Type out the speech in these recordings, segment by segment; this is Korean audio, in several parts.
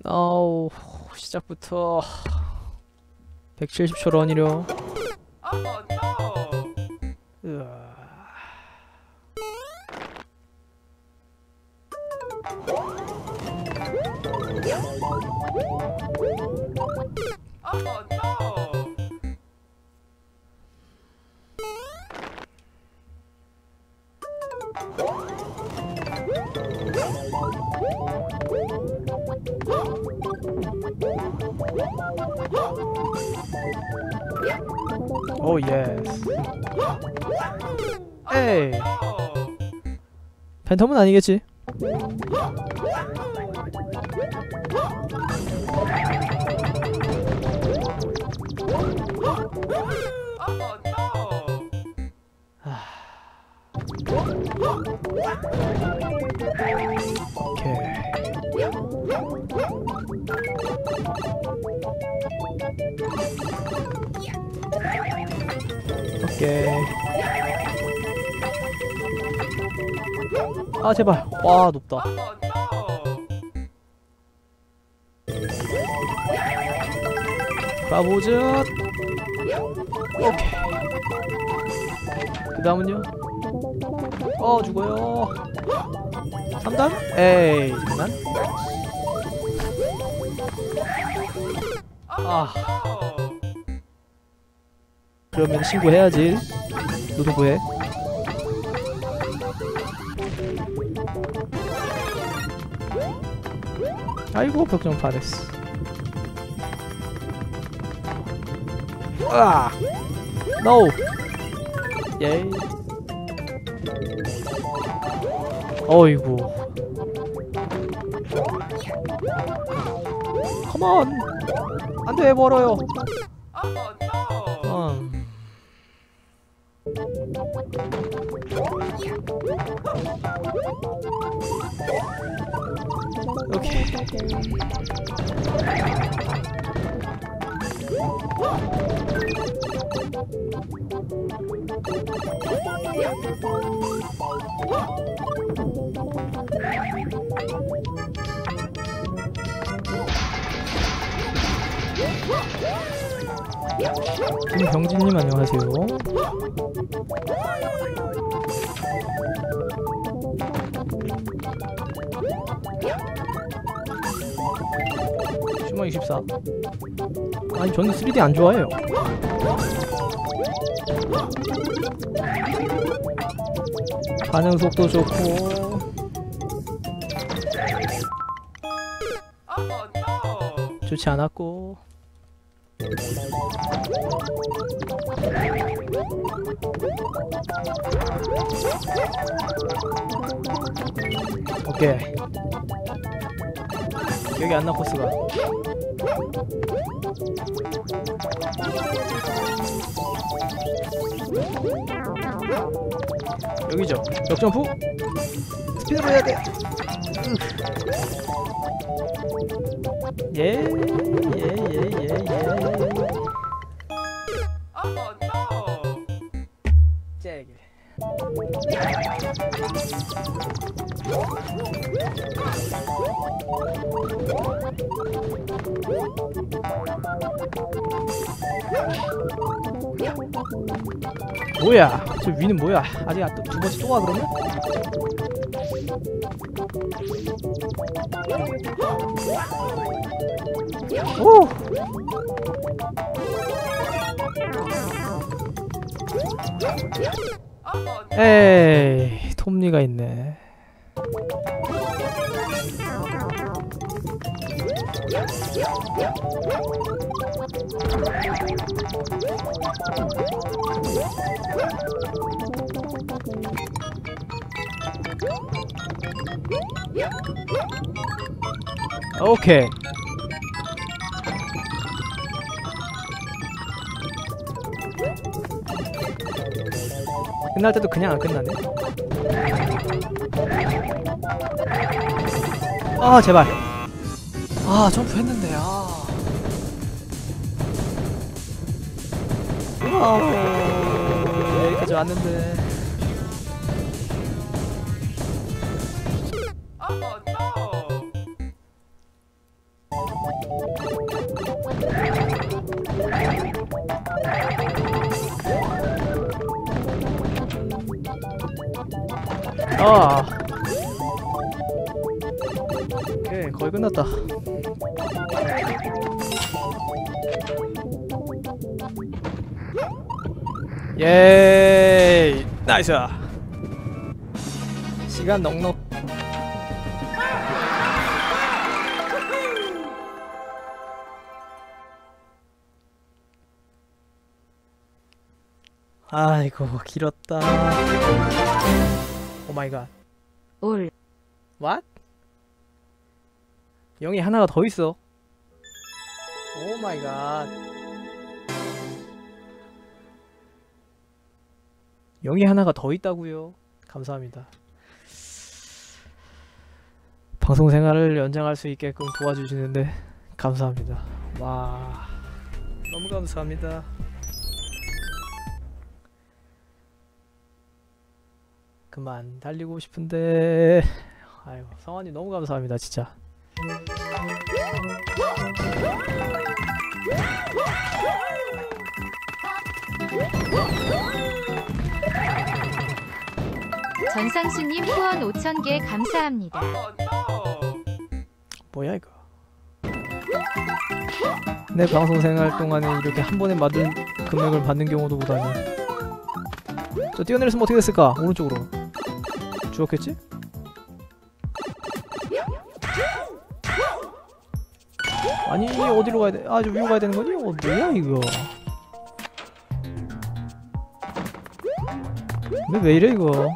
아우 시작부터 170초 런이려. 으아. 오 예스. 에이 팬텀은 아니겠지? 오케이. 아 제발. 와 높다. 가보자. 오케이. 그 다음은요? 죽어요. 3단? 에이 장난? 그러면 신고해야지. 노동부에. 아이고 벽정 파됐어. 노. 예이. 어이구. 컴온. 안돼 멀어요. 오케이. 김병진님 안녕하세요. 슈머 24. 아니 저는 3D 안 좋아해요. 반응 속도 좋고. 좋지 않았고. 오케이. 기억이 안 나 코스가. 여기죠. 역점프. 스피드로 해야 돼. 예. 째게. 뭐야? 저 위는 뭐야? 아직 두 번째 또 와 그러면? 오! 에이, 톱니가 있네. 오케이. 끝날 때도 그냥 안 끝나네. 아 제발. 아 점프 했는데. 여기까지 왔는데. 아. 오케이, 거의 끝났다. 예이, 나이스. 시간 넉넉. 아이고, 길었다. 오 마이 갓. 올. What? 영이 하나가 더 있어. 오 마이 갓. 영이 하나가 더 있다고요. 감사합니다. 방송 생활을 연장할 수 있게끔 도와주시는데 감사합니다. 와, 너무 감사합니다. 그만 달리고 싶은데. 아이고, 성환님 너무 감사합니다 진짜. 전상수님 후원 5,000개 감사합니다. 뭐야 이거. 내 방송 생활 동안에 이렇게 한 번에 받은 금액을 받는 경우도 보다니. 저 뛰어내렸으면 어떻게 됐을까? 오른쪽으로 죽었겠지? 아니, 어디로 가야 돼? 아, 저 위로 가야 되는 거니? 뭐야 이거. 왜 이래 이거.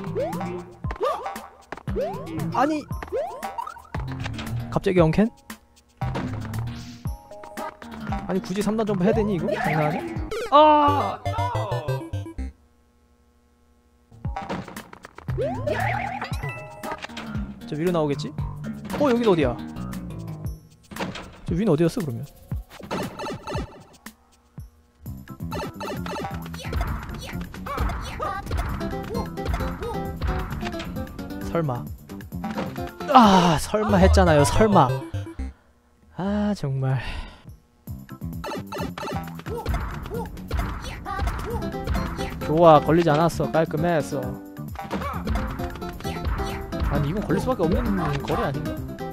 아니, 갑자기 영캔? 아니, 굳이 3단 점프 해야 되니 이거? 장난하냐? 아! 저 위로 나오겠지? 여긴 어디야? 저 위는 어디였어 그러면? 설마. 아, 설마 했잖아요. 설마. 아, 정말. 좋아, 걸리지 않았어. 깔끔했어. 아니, 이건 걸릴 수밖에 없는 거리 아닌가?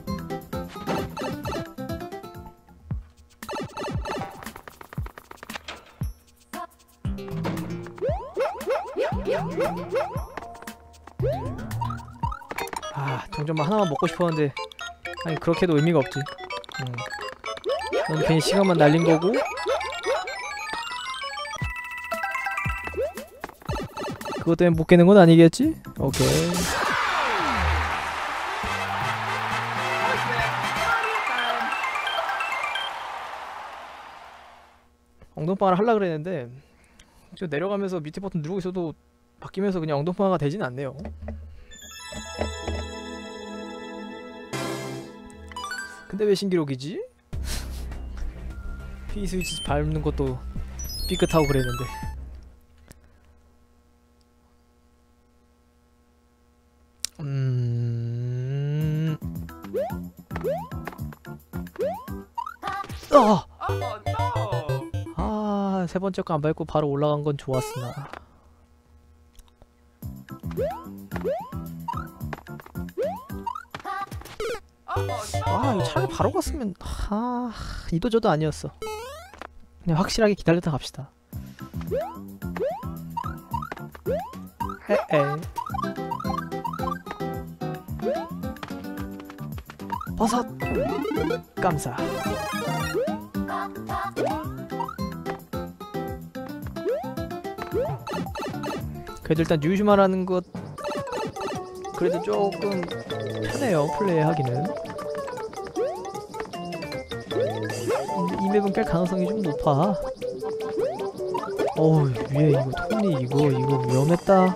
아, 동전만 하나만 먹고 싶었는데, 아니 그렇게도 의미가 없지. 넌 괜히 시간만 날린 거고, 그것 때문에 못 깨는 건 아니겠지? 오케이. 엉덩방아를 하려고 그랬는데 저 내려가면서 밑에 버튼 누르고 있어도 바뀌면서 그냥 엉덩방아가 되진 않네요. 근데 왜 신기록이지? P 스위치 밟는 것도 삐끗하고 그랬는데. 아, 세 번째 거 안 밟고 바로 올라간 건 좋았으나. 아, 이거 차라리 바로 갔으면. 이도저도 아니었어. 그냥 확실하게 기다렸다 갑시다. 에에. 버섯 감사. 그래도 일단 유즈마라는 것 그래도 조금 편해요, 플레이하기는. 이 맵은 깰 가능성이 좀 높아. 어우, 위에 이거 톱니 이거 위험했다.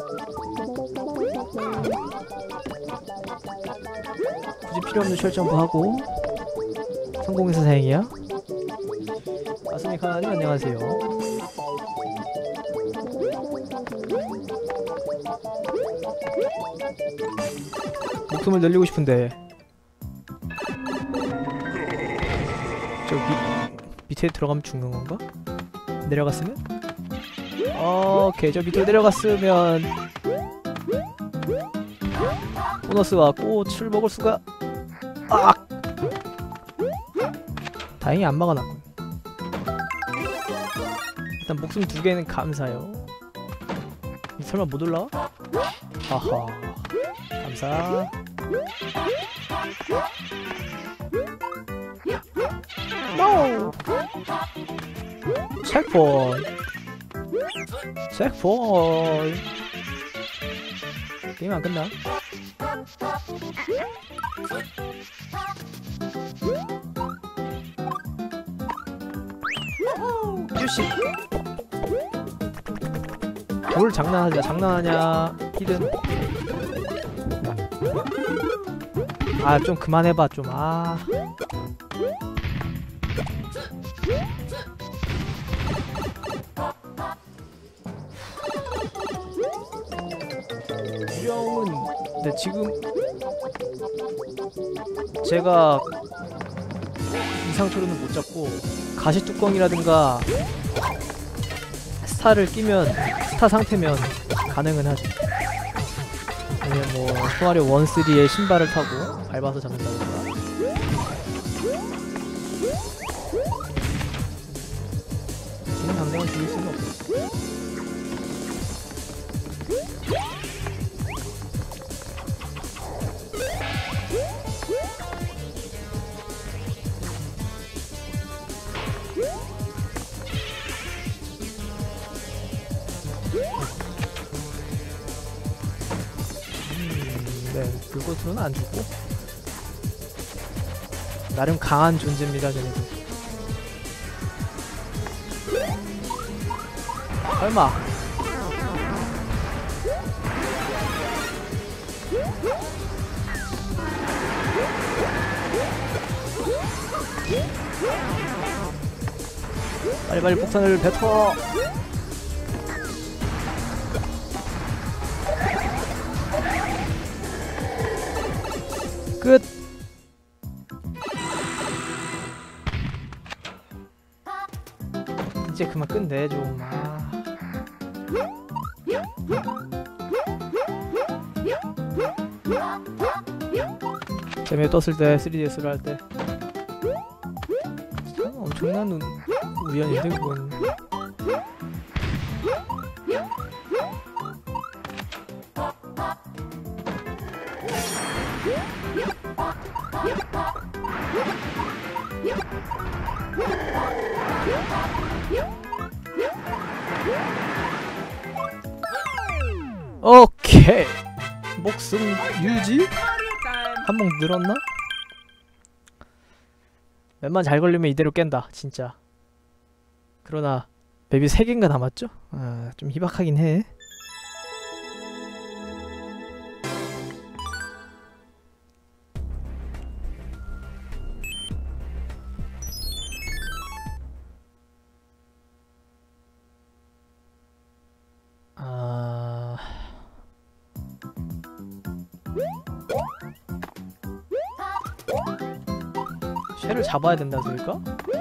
굳이 필요없는 쉘점프하고 성공해서 다행이야. 아스미카나님 안녕하세요. 목숨을 늘리고 싶은데 저 밑에 들어가면 죽는 건가? 내려갔으면? 오케이, 저 밑으로 내려갔으면 보너스와 꽃을 먹을 수가. 아! 다행히 안 막아놨군. 일단 목숨 2개는 감사요. 설마 못 올라와? 아하. 감사. 노! 체크포인트. 체크포인트. 게임 안 끝나? 유시. 돌 장난하자. 장난하냐? 히든. 아, 좀 그만해봐 좀. 아. 유령은 근데 지금 제가 이상초로는 못 잡고 가시뚜껑이라든가 스타를 끼면 스타 상태면 가능은 하죠. 아니면 뭐 소아려 1, 3의 신발을 타고 밟아서 잡는다던가. 지금 당장은 죽일 수는 없어. 네, 불꽃으로는 안 죽고 나름 강한 존재입니다, 쟤네들. 설마. 빨리빨리 폭탄을 뱉어. 끝. 이제 그만 끝내 좀. 아. 재미에 떴을 때 3DS를 할 때 엄청난 우연인데 그건. 오케이. 목숨 유지? 한 번 늘었나? 맵만 잘 걸리면 이대로 깬다 진짜. 그러나 맵이 3개인가 남았죠? 아, 좀 희박하긴 해. 쉐를 잡아야 된다 소리까?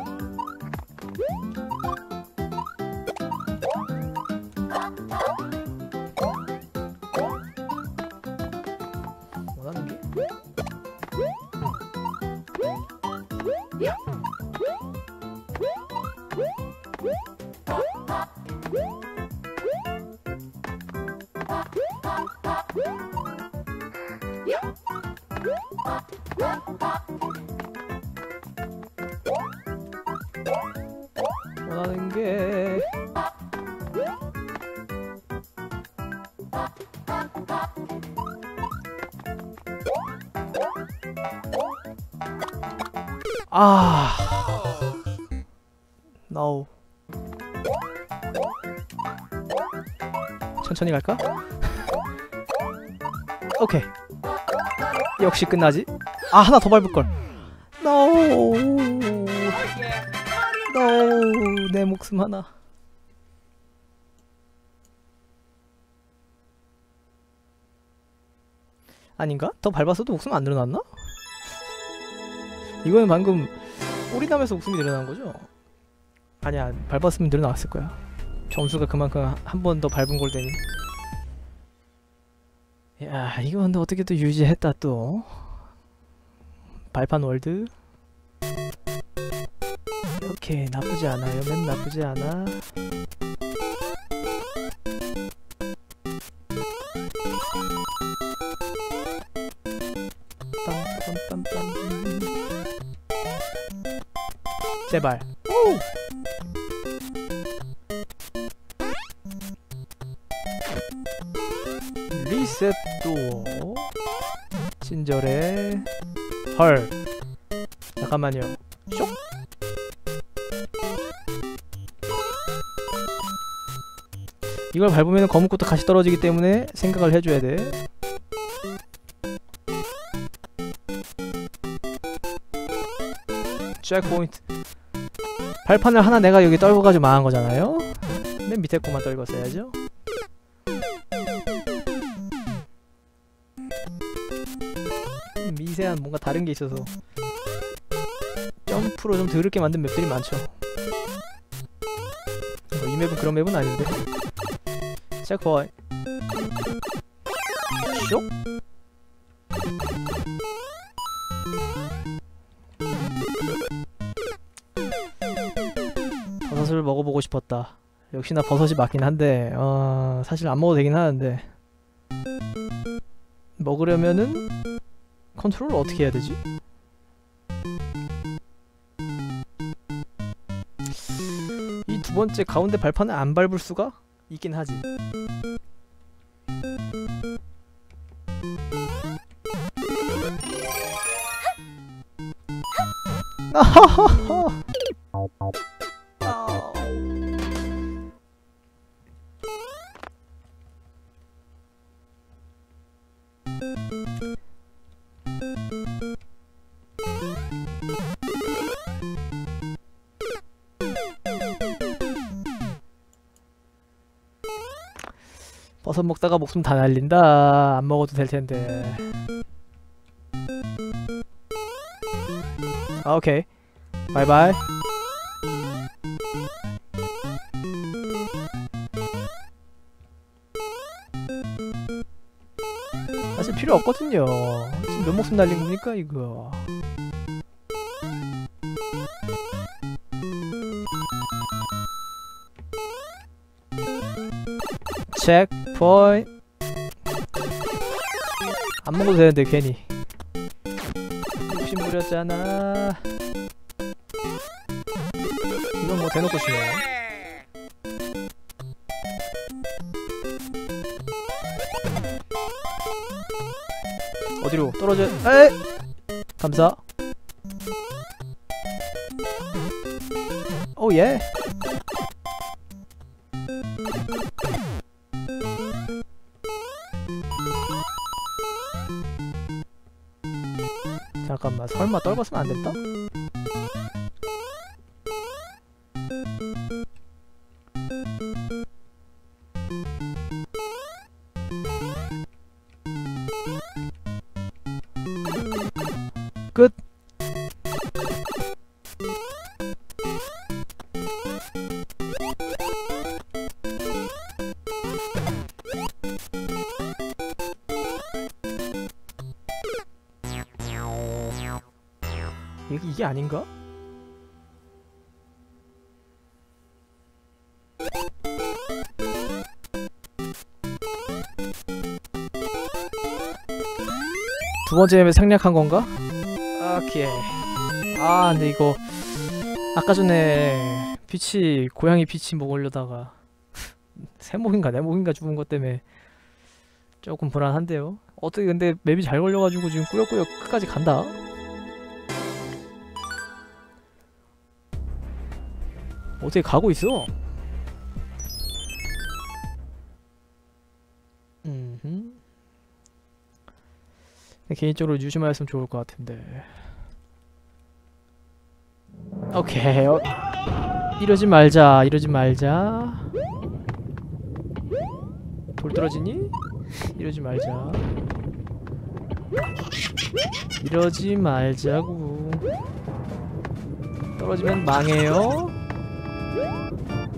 원하는 게? 원하는 게 no. 천천히 갈까? 오케이. 역시 끝나지? 아, 하나 더 밟을걸. no. no. 내 목숨 하나. 아닌가? 더 밟았어도 목숨 안 늘어났나? 이거는 방금 꼬리 나면서 목숨이 늘어난 거죠? 아니야, 밟았으면 늘어났을 거야. 점수가 그만큼 한 번 더 밟은 걸 때니. 야, 이거 근데 어떻게 또 유지했다 또. 발판 월드. 오케이, 나쁘지 않아요. 맵 나쁘지 않아. 빰빰빰빰. 제발. 오! 리셋 도어. 친절해. 헐. 잠깐만요. 쇽. 이걸 밟으면 검은꽃도 같이 떨어지기 때문에 생각을 해줘야 돼. 체크포인트. 발판을 하나 내가 여기 떨궈가지고 망한 거잖아요. 맨 밑에 거만 떨궜어야죠. 미세한 뭔가 다른 게 있어서 점프로 좀 더럽게 만든 맵들이 많죠. 이 맵은 그런 맵은 아닌데. 체크포인트. 쇽. 버섯을 먹어보고 싶었다. 역시나 버섯이 맞긴 한데 사실 안 먹어도 되긴 하는데 먹으려면은 컨트롤을 어떻게 해야 되지? 이 두 번째 가운데 발판을 안 밟을 수가 있긴 하지. 아하하하. 버섯 먹다가 목숨 다 날린다. 안 먹어도 될 텐데. 아, 오케이. 바이바이. 사실 필요 없거든요. 지금 몇 목숨 날린 겁니까, 이거? 체크포인트. 안 먹어도 되는데 괜히 욕심 부렸잖아. 이건 뭐 대놓고 치네. 어디로 떨어져? 에이! 감사. 오 예. 잠깐만, 설마 떨궜으면 안 됐다? 끝. 이게 아닌가? 두 번째 맵에 생략한 건가? 오케이. 아, 근데 이거 아까 전에 피치, 고양이 피치 먹으려다가 새목인가 내목인가 죽은 것 때문에 조금 불안한데요. 어떻게 근데 맵이 잘 걸려가지고 지금 꾸역꾸역 끝까지 간다. 어떻게 가고 있어? 개인적으로 유심하였으면 좋을 것 같은데. 오케이. 이러지 말자. 이러지 말자. 돌 떨어지니? 이러지 말자. 이러지 말자고. 떨어지면 망해요.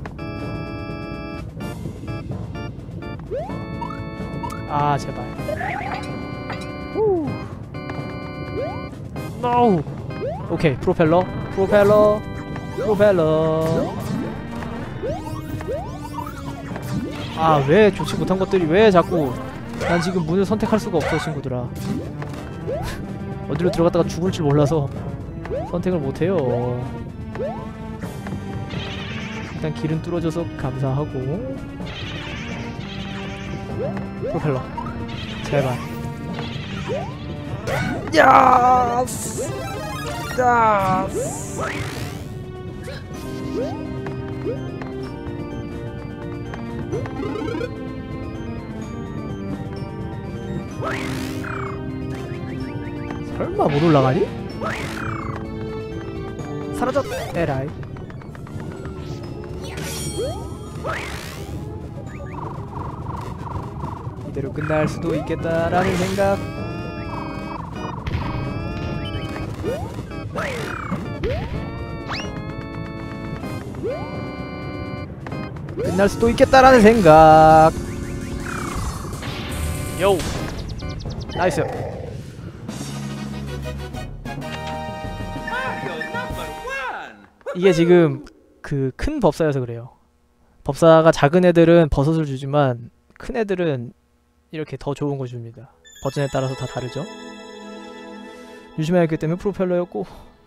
아 제발. 노. 오케이, 프로펠러. 아, 왜 좋지 못한 것들이 왜 자꾸. 난 지금 문을 선택할 수가 없어, 친구들아. 어디로 들어갔다가 죽을 줄 몰라서 선택을 못해요. 일단 길은 뚫어져서 감사하고. 프로펠러 제발. 야스! 야스! 설마 못 올라가니? 사라졌! 에라이. 이대로 끝날 수도 있겠다라는 생각. 끝날 수도 있겠다라는 생각. 요! 나이스. 이게 지금 그 큰 법사여서 그래요. 법사가 작은 애들은 버섯을 주지만 큰 애들은 이렇게 더 좋은 거 줍니다. 버전에 따라서 다 다르죠. 유심해야 했기 때문에 프로펠러였고